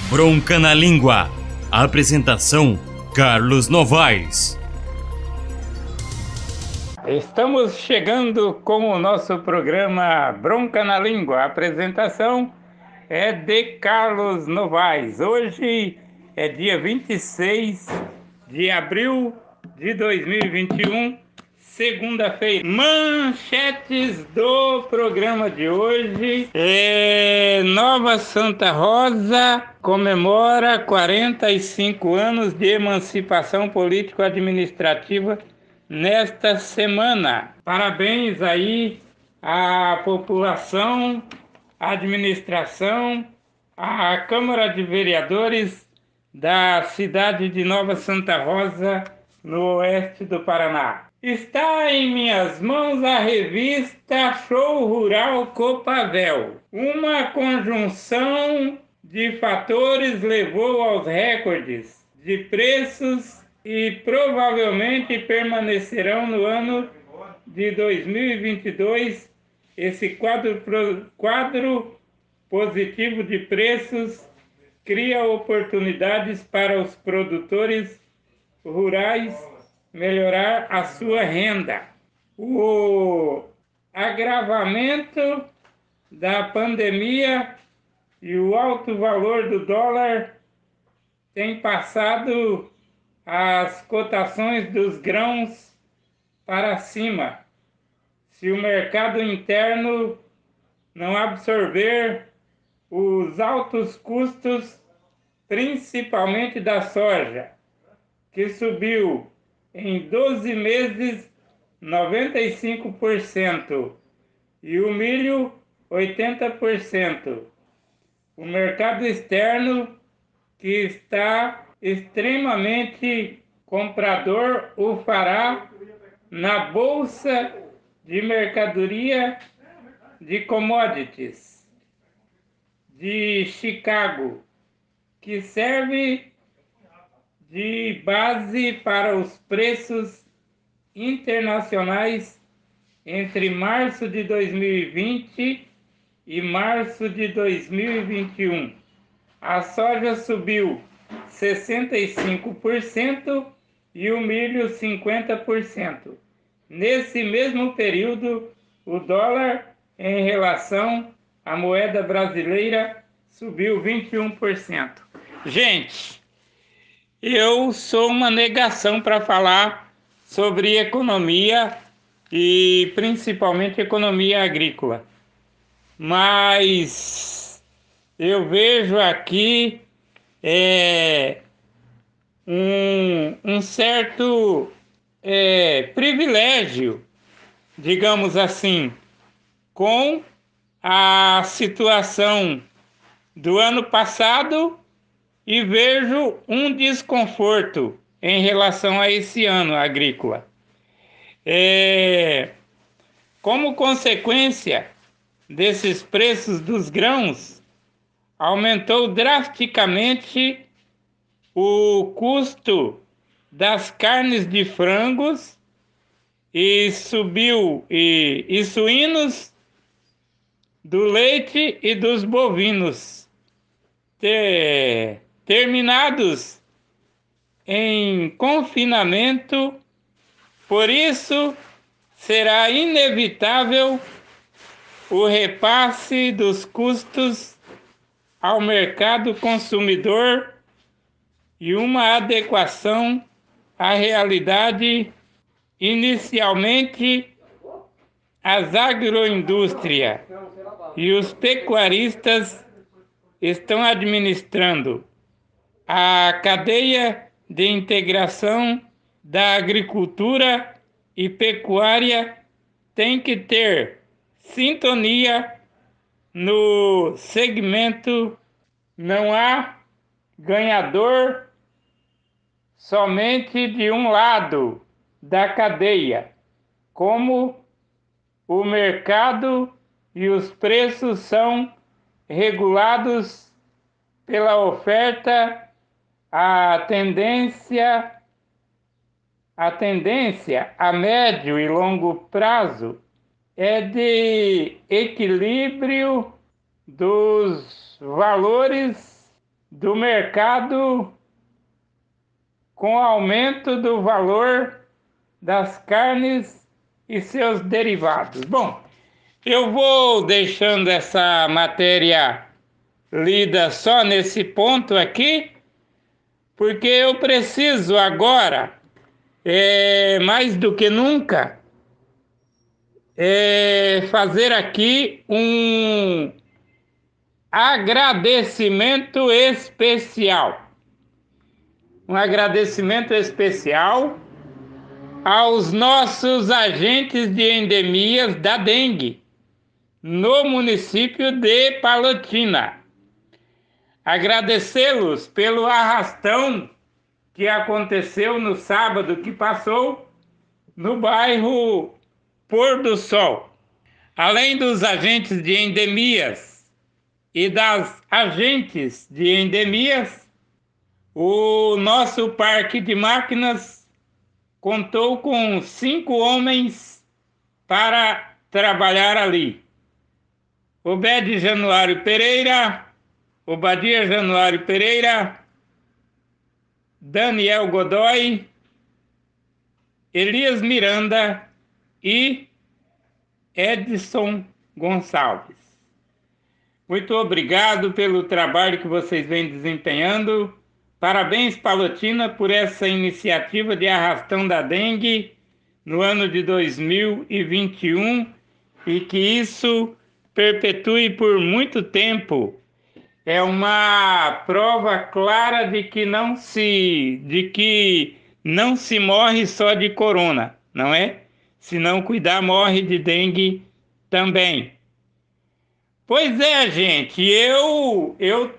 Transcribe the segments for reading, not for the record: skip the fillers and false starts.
Bronca na Língua. Apresentação: Carlos Novaes. Estamos chegando com o nosso programa Bronca na Língua. A apresentação é de Carlos Novaes. Hoje é dia 26 de abril de 2021, segunda-feira. Manchetes do programa de hoje. Nova Santa Rosa comemora 45 anos de emancipação político-administrativa nesta semana. Parabéns aí à população, à administração, à Câmara de Vereadores da cidade de Nova Santa Rosa, no oeste do Paraná. Está em minhas mãos a revista Show Rural Copavel. Uma conjunção de fatores levou aos recordes de preços e provavelmente permanecerão no ano de 2022. Esse quadro positivo de preços cria oportunidades para os produtores rurais melhorar a sua renda. O agravamento da pandemia e o alto valor do dólar tem passado as cotações dos grãos para cima. Se o mercado interno não absorver os altos custos, principalmente da soja, que subiu em 12 meses 95%, e o milho 80%. O mercado externo, que está extremamente comprador, o fará na Bolsa de Mercadoria de Commodities de Chicago, que serve de base para os preços internacionais entre março de 2020 e março de 2021. A soja subiu 65% e o milho 50%. Nesse mesmo período, o dólar em relação à moeda brasileira subiu 21%. Gente, eu sou uma negação para falar sobre economia e principalmente economia agrícola. Mas eu vejo aqui um certo privilégio, digamos assim, com a situação do ano passado, e vejo um desconforto em relação a esse ano agrícola. Como consequência desses preços dos grãos, aumentou drasticamente o custo das carnes de frangos e suínos, do leite e dos bovinos, terminados em confinamento. Por isso, será inevitável o repasse dos custos ao mercado consumidor e uma adequação à realidade. Inicialmente, as agroindústrias e os pecuaristas estão administrando a cadeia de integração da agricultura e pecuária. Tem que ter sintonia no segmento. Não há ganhador somente de um lado da cadeia, como o mercado e os preços são regulados pela oferta. A tendência a médio e longo prazo é de equilíbrio dos valores do mercado com aumento do valor das carnes e seus derivados. Bom, eu vou deixando essa matéria lida só nesse ponto aqui, porque eu preciso agora, mais do que nunca, fazer aqui um agradecimento especial. Um agradecimento especial aos nossos agentes de endemias da dengue no município de Palotina. Agradecê-los pelo arrastão que aconteceu no sábado que passou no bairro Pôr do Sol. Além dos agentes de endemias e das agentes de endemias, o nosso parque de máquinas contou com 5 homens para trabalhar ali. Obed Januário Pereira, Obadia Januário Pereira, Daniel Godoy, Elias Miranda e Edson Gonçalves. Muito obrigado pelo trabalho que vocês vêm desempenhando. Parabéns, Palotina, por essa iniciativa de arrastão da dengue no ano de 2021 e que isso perpetue por muito tempo. É uma prova clara de que não se morre só de corona, não é? Se não cuidar, morre de dengue também. Pois é, gente, eu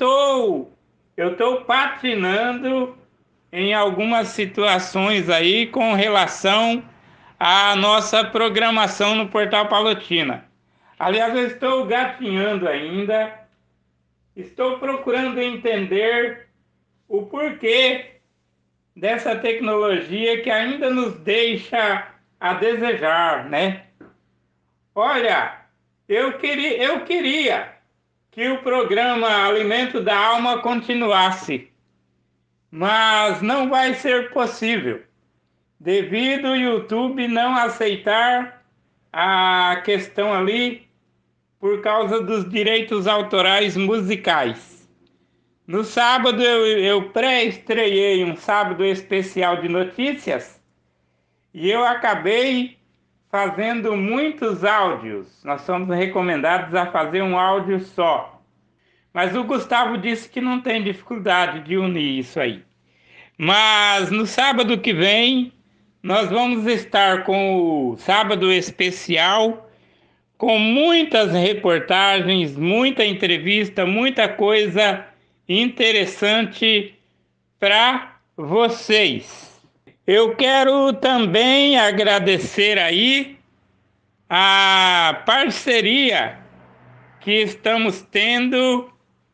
tô patinando em algumas situações aí com relação à nossa programação no Portal Palotina. Aliás, eu estou gatinhando ainda, estou procurando entender o porquê dessa tecnologia que ainda nos deixa a desejar, né? Olha, eu queria que o programa Alimento da Alma continuasse, mas não vai ser possível, devido ao YouTube não aceitar a questão ali por causa dos direitos autorais musicais. No sábado eu pré-estreiei um sábado especial de notícias e eu acabei fazendo muitos áudios. Nós somos recomendados a fazer um áudio só. Mas o Gustavo disse que não tem dificuldade de unir isso aí. Mas no sábado que vem, nós vamos estar com o sábado especial, com muitas reportagens, muita entrevista, muita coisa interessante para vocês. Eu quero também agradecer aí a parceria que estamos tendo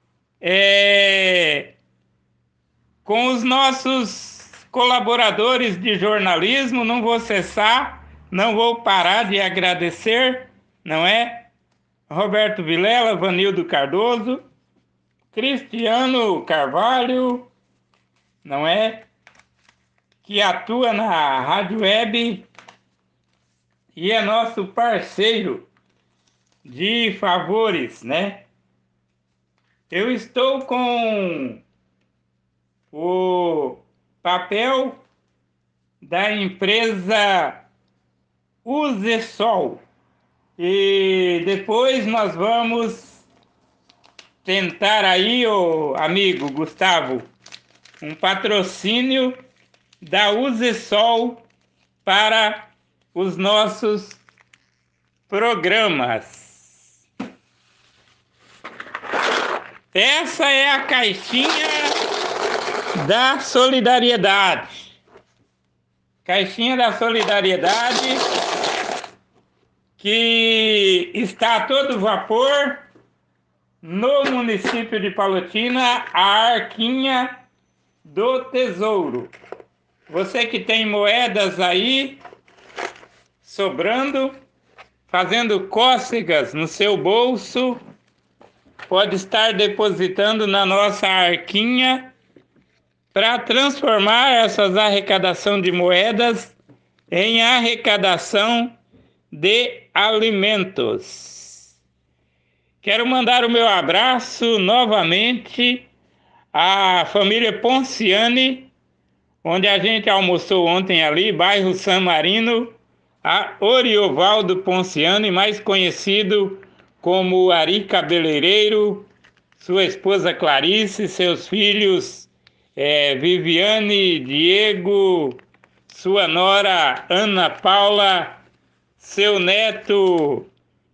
com os nossos colaboradores de jornalismo. Não vou cessar, não vou parar de agradecer, não é? Roberto Vilela, Vanildo Cardoso, Cristiano Carvalho, não é? Que atua na Rádio Web e é nosso parceiro de favores, né? Eu estou com o papel da empresa Usesol e depois nós vamos tentar aí, ô amigo Gustavo, um patrocínio da Usesol para os nossos programas. Essa é a caixinha da solidariedade. Caixinha da solidariedade que está a todo vapor no município de Palotina, a Arquinha do Tesouro. Você que tem moedas aí sobrando, fazendo cócegas no seu bolso, pode estar depositando na nossa arquinha para transformar essas arrecadação de moedas em arrecadação de alimentos. Quero mandar o meu abraço novamente à família Ponciani, onde a gente almoçou ontem ali, bairro San Marino, a Oriovaldo Ponciani, mais conhecido como Ari Cabeleireiro, sua esposa Clarice, seus filhos Viviane, Diego, sua nora Ana Paula, seu neto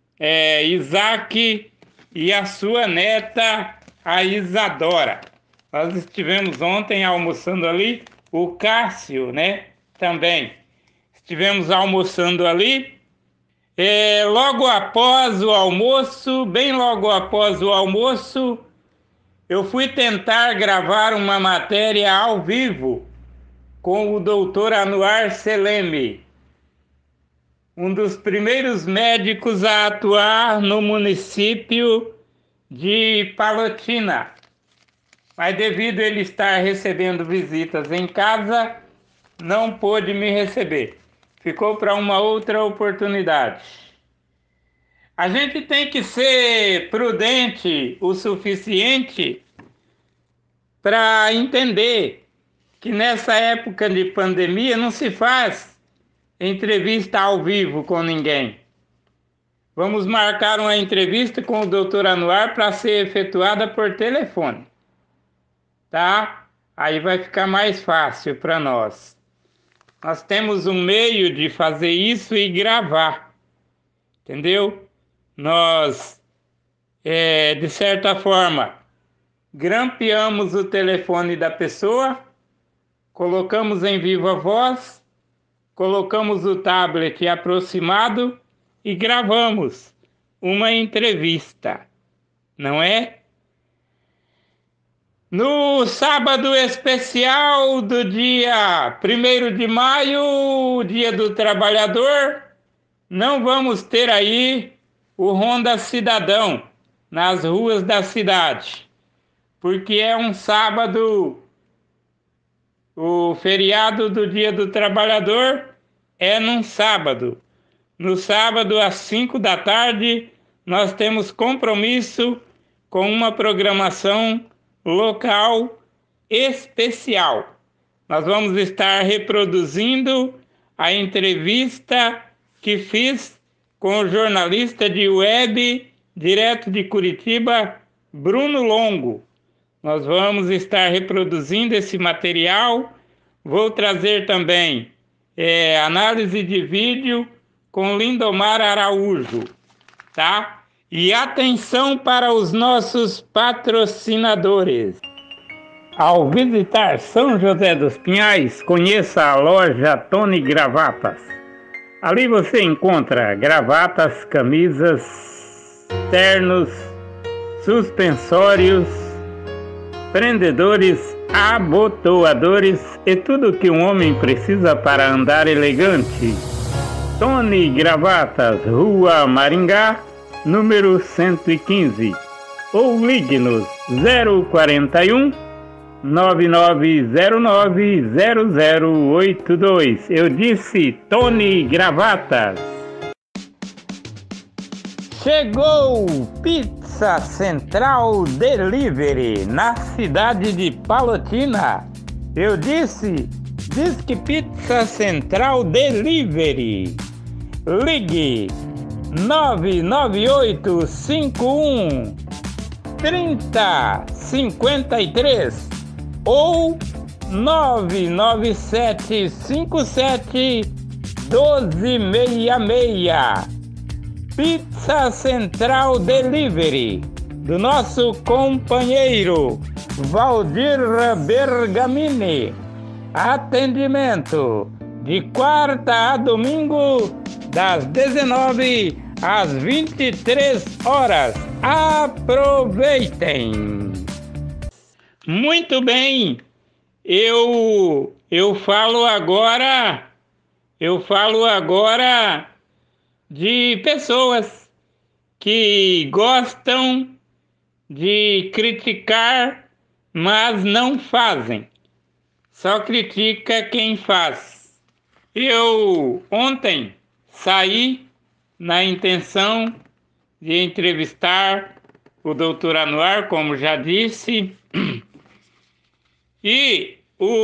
Isaac e a sua neta a Isadora. Nós estivemos ontem almoçando ali, o Cássio, né, também. Estivemos almoçando ali. Logo após o almoço, bem logo após o almoço, eu fui tentar gravar uma matéria ao vivo com o doutor Anuar Seleme, um dos primeiros médicos a atuar no município de Palotina. Mas devido a ele estar recebendo visitas em casa, não pôde me receber. Ficou para uma outra oportunidade. A gente tem que ser prudente o suficiente para entender que nessa época de pandemia não se faz entrevista ao vivo com ninguém. Vamos marcar uma entrevista com o Dr. Anuar para ser efetuada por telefone, tá? Aí vai ficar mais fácil para nós. Nós temos um meio de fazer isso e gravar, entendeu? Nós, de certa forma, grampeamos o telefone da pessoa, colocamos em viva voz, colocamos o tablet aproximado e gravamos uma entrevista, não é? No sábado especial do dia 1º de maio, Dia do Trabalhador, não vamos ter aí o Ronda Cidadão nas ruas da cidade, porque é um sábado, o feriado do Dia do Trabalhador é num sábado. No sábado, às 5 da tarde, nós temos compromisso com uma programação local especial. Nós vamos estar reproduzindo a entrevista que fiz com o jornalista de web direto de Curitiba, Bruno Longo. Nós vamos estar reproduzindo esse material. Vou trazer também análise de vídeo com Lindomar Araújo, tá? E atenção para os nossos patrocinadores. Ao visitar São José dos Pinhais, conheça a loja Tony Gravatas. Ali você encontra gravatas, camisas, ternos, suspensórios, prendedores, abotoadores e tudo que um homem precisa para andar elegante. Tony Gravatas, Rua Maringá, número 115, ou ligue-nos 041 9909 0082. Eu disse Tony Gravatas. Chegou Pizza Central Delivery na cidade de Palotina. Eu disse, diz que Pizza Central Delivery. Ligue 99851 3053 ou 99757 1266. Pizza Central Delivery, do nosso companheiro Valdir Bergamini. Atendimento de quarta a domingo, das 19 às 23 horas. Aproveitem! Muito bem, eu falo agora de pessoas que gostam de criticar, mas não fazem. Só critica quem faz. Eu ontem saí na intenção de entrevistar o Dr. Anuar, como já disse, e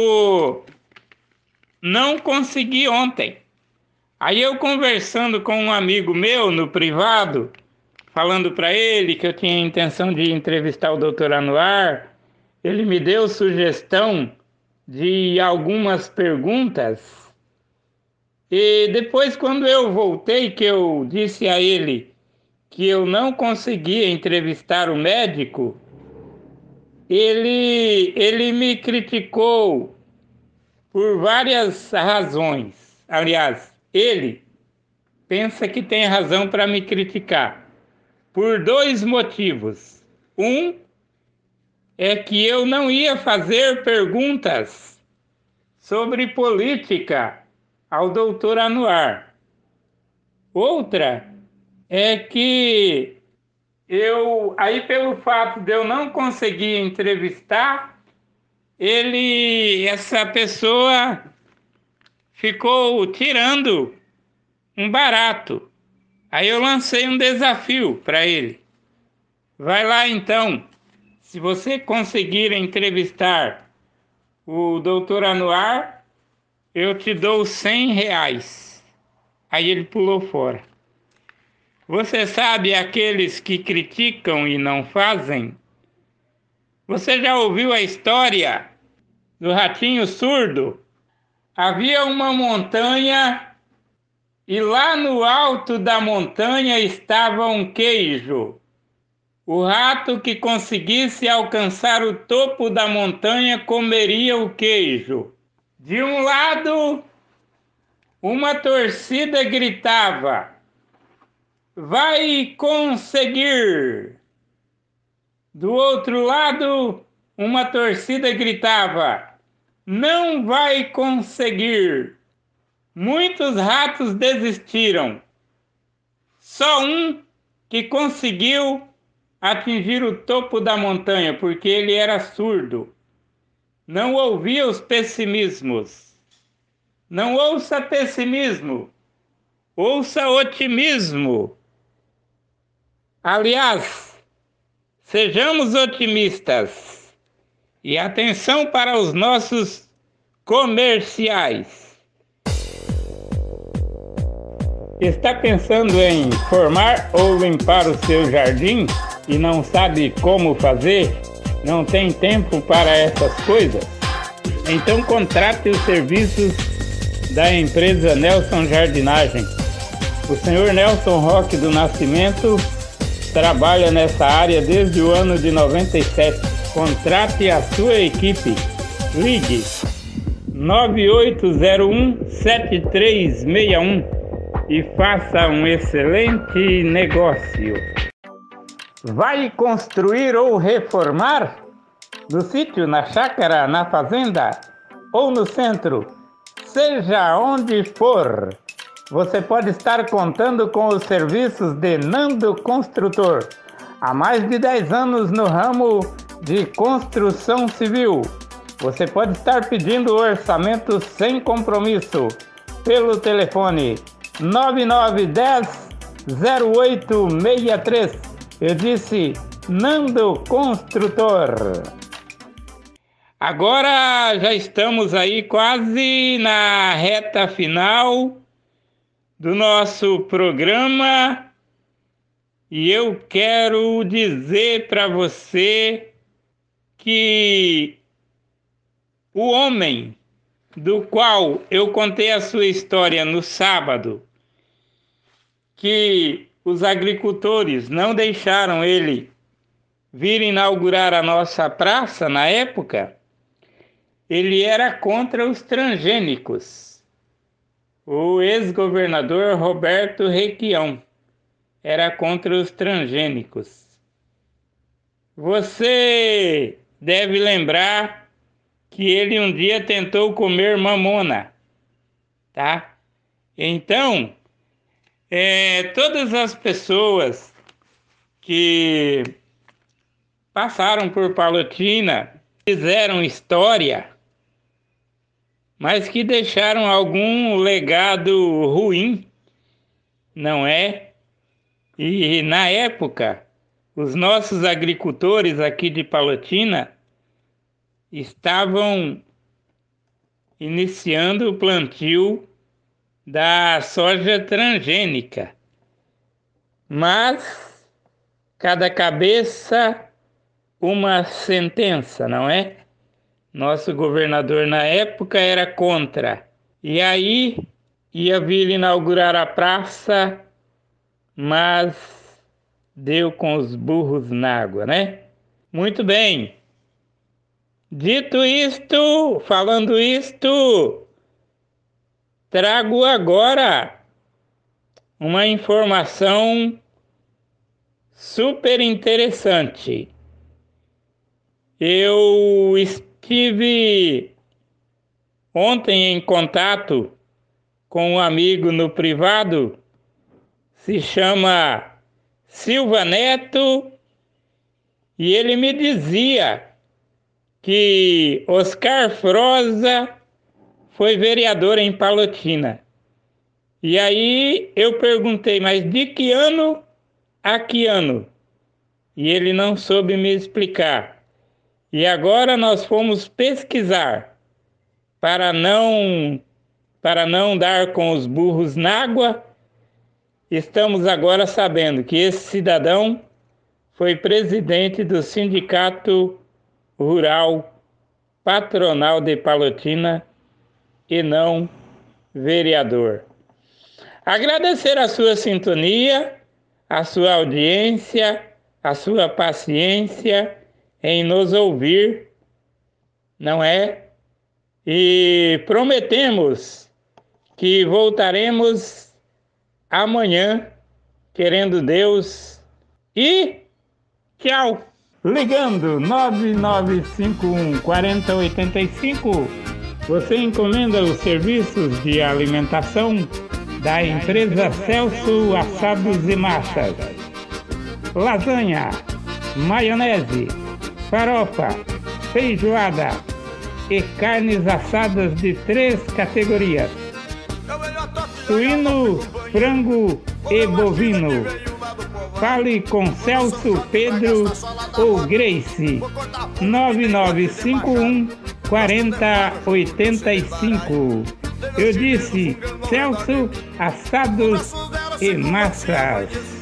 não consegui ontem. Aí eu conversando com um amigo meu no privado, falando para ele que eu tinha a intenção de entrevistar o Dr. Anuar, ele me deu sugestão de algumas perguntas. E depois, quando eu voltei, que eu disse a ele que eu não conseguia entrevistar o médico, ele me criticou por várias razões. Aliás, ele pensa que tem razão para me criticar por dois motivos. Um é que eu não ia fazer perguntas sobre política ao doutor Anuar. Outra é que aí pelo fato de eu não conseguir entrevistar, essa pessoa ficou tirando um barato. Aí eu lancei um desafio para ele. Vai lá então, se você conseguir entrevistar o doutor Anuar, eu te dou R$100. Aí ele pulou fora. Você sabe aqueles que criticam e não fazem? Você já ouviu a história do ratinho surdo? Havia uma montanha e lá no alto da montanha estava um queijo. O rato que conseguisse alcançar o topo da montanha comeria o queijo. De um lado, uma torcida gritava: vai conseguir! Do outro lado, uma torcida gritava: não vai conseguir! Muitos ratos desistiram. Só um que conseguiu atingir o topo da montanha, porque ele era surdo. Não ouvia os pessimismos. Não ouça pessimismo, ouça otimismo. Aliás, sejamos otimistas. E atenção para os nossos comerciais. Está pensando em formar ou limpar o seu jardim e não sabe como fazer? Não tem tempo para essas coisas? Então contrate os serviços da empresa Nelson Jardinagem. O senhor Nelson Roque do Nascimento trabalha nessa área desde o ano de 97. Contrate a sua equipe. Ligue 9801-7361 e faça um excelente negócio. Vai construir ou reformar? No sítio, na chácara, na fazenda ou no centro? Seja onde for, você pode estar contando com os serviços de Nando Construtor. Há mais de 10 anos no ramo de construção civil. Você pode estar pedindo orçamento sem compromisso pelo telefone 9910-0863. Eu disse Nando Construtor. Agora já estamos aí quase na reta final do nosso programa e eu quero dizer para você que o homem do qual eu contei a sua história no sábado, que os agricultores não deixaram ele vir inaugurar a nossa praça na época, ele era contra os transgênicos. O ex-governador Roberto Requião era contra os transgênicos. Você deve lembrar que ele um dia tentou comer mamona, tá? Então, todas as pessoas que passaram por Palotina, fizeram história, mas que deixaram algum legado ruim, não é? E na época, os nossos agricultores aqui de Palotina estavam iniciando o plantio da soja transgênica. Mas cada cabeça uma sentença, não é? Nosso governador na época era contra. E aí ia vir inaugurar a praça, mas deu com os burros na água, né? Muito bem. Dito isto, falando isto, trago agora uma informação super interessante. Eu estive ontem em contato com um amigo no privado, se chama Silva Neto, e ele me dizia que Oscar Froza foi vereador em Palotina. E aí eu perguntei, mas de que ano a que ano? E ele não soube me explicar. E agora nós fomos pesquisar para não dar com os burros na água. Estamos agora sabendo que esse cidadão foi presidente do Sindicato Rural Patronal de Palotina e não vereador. Agradecer a sua sintonia, a sua audiência, a sua paciência em nos ouvir, não é? E prometemos que voltaremos amanhã, querendo Deus, e tchau! Ligando 9951 4085, você encomenda os serviços de alimentação da empresa Celso Assados e Massas. Lasanha, maionese, farofa, feijoada e carnes assadas de 3 categorias: suíno, frango e bovino. Fale com Celso, Pedro ou Grace. 9951 4085. Eu disse Celso Assados e Massas.